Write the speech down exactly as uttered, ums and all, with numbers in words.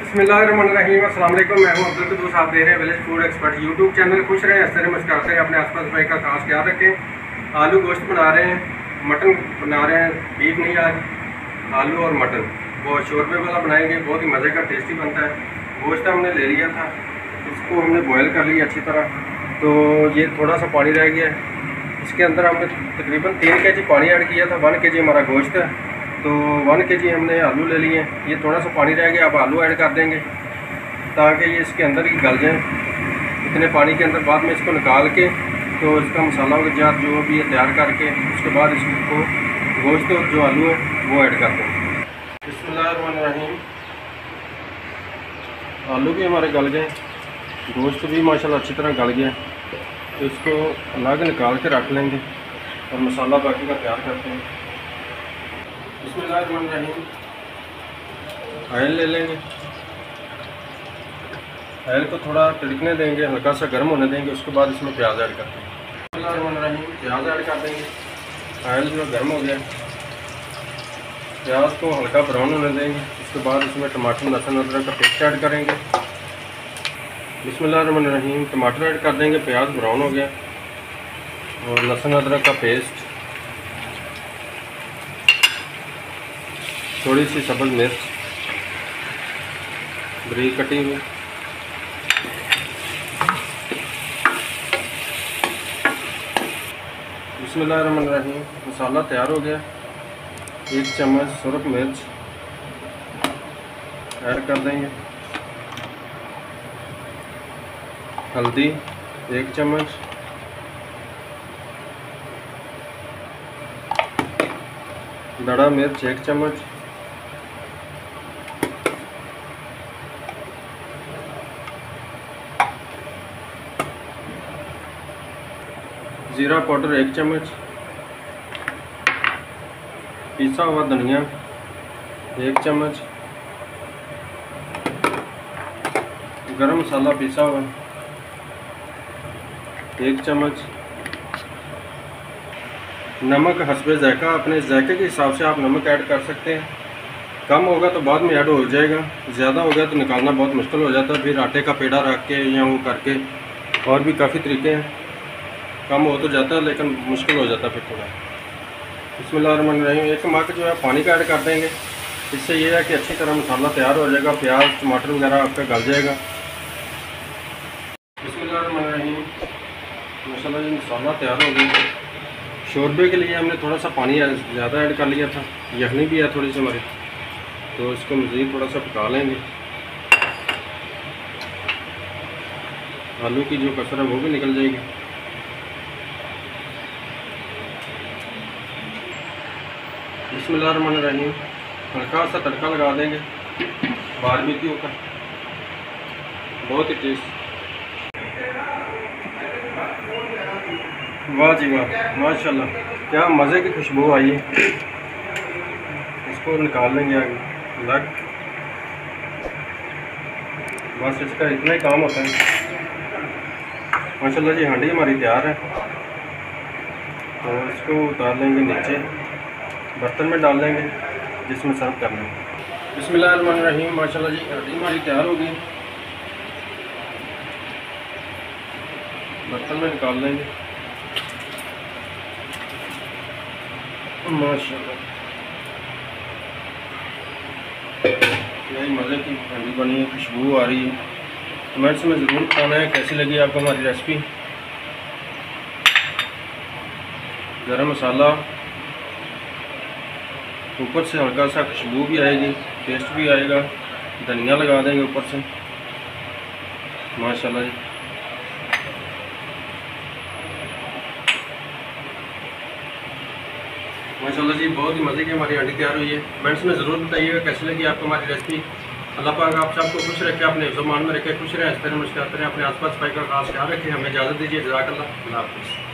बिस्मिल्लाहिर्रहमानिर्रहीम, अस्सलाम वालेकुम। मैं हूं अब्दुल कुद्दूस, आप देख रहे हैं village food expert YouTube channel. खुश रहें, हंसते रहें, मुस्कुराते रहें, अपने आसपास सफाई का खास ख्याल रखें। आलू गोश्त बना रहे हैं, मटन बना रहे हैं, बीफ नहीं आज, आलू और मटन वो शोरबे वाला बनाएंगे। बहुत ही मज़े का टेस्टी बनता है। गोश्त हमने ले लिया था, इसको हमने बॉयल कर लिया अच्छी तरह। तो ये थोड़ा सा पानी रह गया है, इसके अंदर हमने तकरीबन तीन के जी पानी ऐड किया था। वन के जी हमारा गोश्त है, तो वन के जी हमने आलू ले लिए। ये थोड़ा सा पानी रह गया, अब आलू ऐड कर देंगे ताकि ये इसके अंदर ही गल जाए इतने पानी के अंदर। बाद में इसको निकाल के तो इसका मसाला वगैरह जो भी है तैयार करके उसके बाद इसको गोश्त और जो आलू है वो ऐड कर देंगे। बिस्मिल्लाहिर्रहमानिर्रहीम, आलू भी हमारे गल गए, गोश्त भी माशाल्लाह अच्छी तरह गल गया। तो इसको अलग निकाल के रख लेंगे और मसाला बाकी का तैयार करते हैं। बिस्मिल्लाहिर्रहमानिर्रहीम, ऑयल ले लेंगे, ऑयल को थोड़ा तिड़कने देंगे, हल्का सा गर्म होने देंगे। उसके बाद इसमें प्याज ऐड करते हैं। बिस्मिल्लाहिर्रहमानिर्रहीम, प्याज ऐड कर देंगे। ऑयल जो गर्म हो गया, प्याज को हल्का ब्राउन होने देंगे। उसके बाद इसमें टमाटर, लहसुन, अदरक का पेस्ट ऐड करेंगे। बिस्मिल्लाहिर्रहमानिर्रहीम, टमाटर ऐड कर देंगे। प्याज ब्राउन हो गया और लहसुन अदरक का पेस्ट, थोड़ी सी सब्ज़ मिर्च बारीक कटी हुई, बिस्मिल्लाहिर्रहमानिर्रहीम, मसाला तैयार हो गया। एक चम्मच सुरख मिर्च ऐड कर देंगे। हल्दी एक चम्मच, दड़ा मिर्च एक चम्मच, जीरा पाउडर एक चम्मच, पिसा हुआ धनिया एक चम्मच, गरम मसाला पिसा हुआ एक चम्मच, नमक हस्बे जायका, अपने जायके के हिसाब से आप नमक ऐड कर सकते हैं। कम होगा तो बाद में ऐड हो जाएगा, ज़्यादा हो गया तो निकालना बहुत मुश्किल हो जाता है। फिर आटे का पेड़ा रख के या वो करके, और भी काफ़ी तरीके हैं। कम हो तो जाता है लेकिन मुश्किल हो जाता है फिर थोड़ा। बिस्मिल्लाहिर्रहमानिर्रहीम, एक मग जो है पानी का ऐड कर देंगे। इससे ये है कि अच्छी तरह मसाला तैयार हो जाएगा, प्याज टमाटर वगैरह आपका गल जाएगा। बिस्मिल्लाहिर्रहमानिर्रहीम, माशाल्लाह ये मसाला तैयार हो गया। शोरबे के लिए हमने थोड़ा सा पानी ज़्यादा ऐड कर लिया था, यखनी भी है थोड़ी सी हमारी, तो इसको मज़ीद थोड़ा सा पका लेंगे। आलू की जो कसर है वो भी निकल जाएगी। बिस्मिल्लाहिर्रहमानिर्रहीम, हल्का सा तड़का लगा देंगे बारबेक्यू का, बहुत ही टेस्ट। वाह जी वाह, माशाल्लाह क्या मज़े की खुशबू आई है। इसको निकाल लेंगे आगे अलग। बस इसका इतना ही काम होता है। माशाल्लाह जी, हांडी हमारी तैयार है, तो इसको उतार लेंगे नीचे, बर्तन में डाल देंगे जिसमें सर्व करना है। बिस्मिल्लाहिर्रहमानिर्रहीम, माशाल्लाह जी हांडी हमारी तैयार हो गई, बर्तन में निकाल लेंगे। माशाल्लाह यही मज़े की हांडी बनी है, खुशबू आ रही है। कमेंट्स में ज़रूर बताना है कैसी लगी आपको हमारी रेसिपी। गरम मसाला ऊपर से, हल्का सा खुशबू भी आएगी, टेस्ट भी आएगा। धनिया लगा देंगे ऊपर से। माशाल्लाह जी, माशाल्लाह जी, बहुत ही मज़े की हमारी हांडी तैयार हुई है। कमेंट्स में ज़रूर बताइएगा कैसी लगी आपको हमारी रेसिपी। अल्लाह पाक आप सबको खुश रखे, अपने ज़ुबान में रखे, खुश रहें, हंसते रहें, मुस्कुराते रहें, अपने आसपास सफाई का खास ख्याल रखें। हमें इजाज़त दीजिए। जज़ाकल्लाह, अल्लाह हाफ़िज़।